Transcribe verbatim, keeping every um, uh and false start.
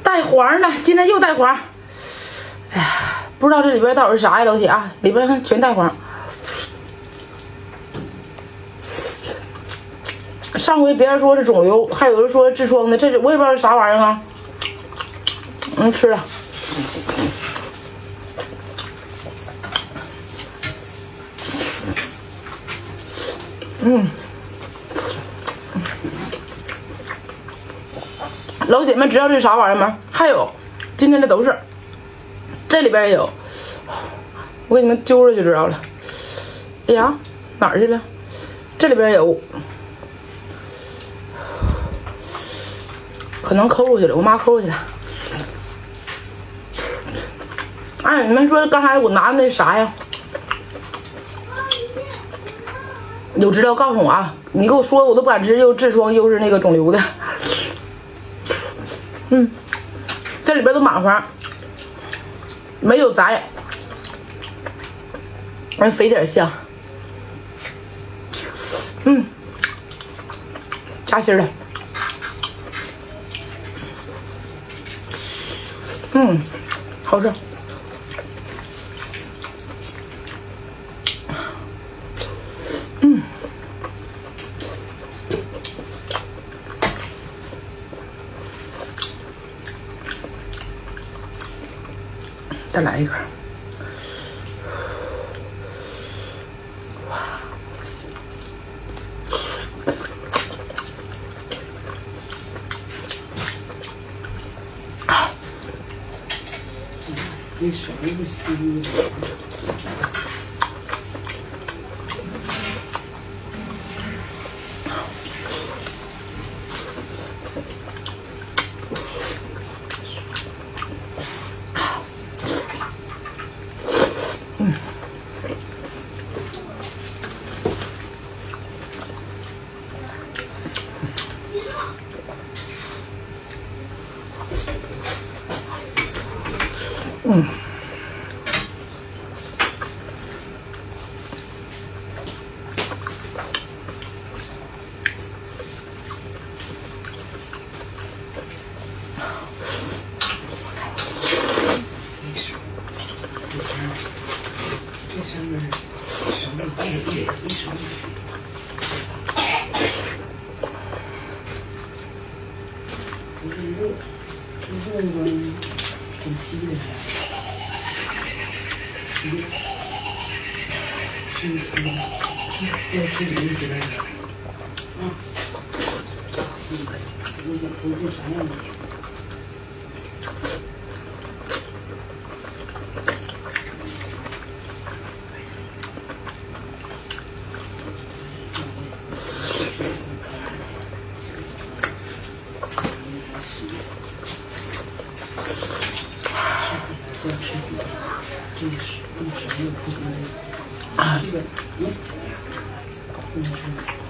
带黄呢，今天又带黄。哎呀，不知道这里边到底是啥呀，老铁啊，里边全带黄。上回别人说是肿瘤，还有人说痔疮的，这我也不知道是啥玩意儿啊。嗯，吃了。嗯，老铁们知道这是啥玩意儿吗？还有，今天的都是，这里边也有，我给你们揪着就知道了。哎呀，哪儿去了？这里边有，可能抠出去了，我妈抠出去了。哎，你们说刚才我拿的那啥呀？有知道告诉我啊！你给我说，我都不敢吃，又痔疮又是那个肿瘤的。嗯，这里边都满黄，没有杂眼，还肥点香。嗯，夹心的。嗯，好吃。嗯。再来一个。 你手不洗。 嗯。嗯。 这上面什么也也没什么。不是热，是热的，挺稀的。稀的，真稀的。再吃点一点。啊，稀的，我想不是啥样的。再吃点，这是用什么不可能？这个，嗯，不能吃。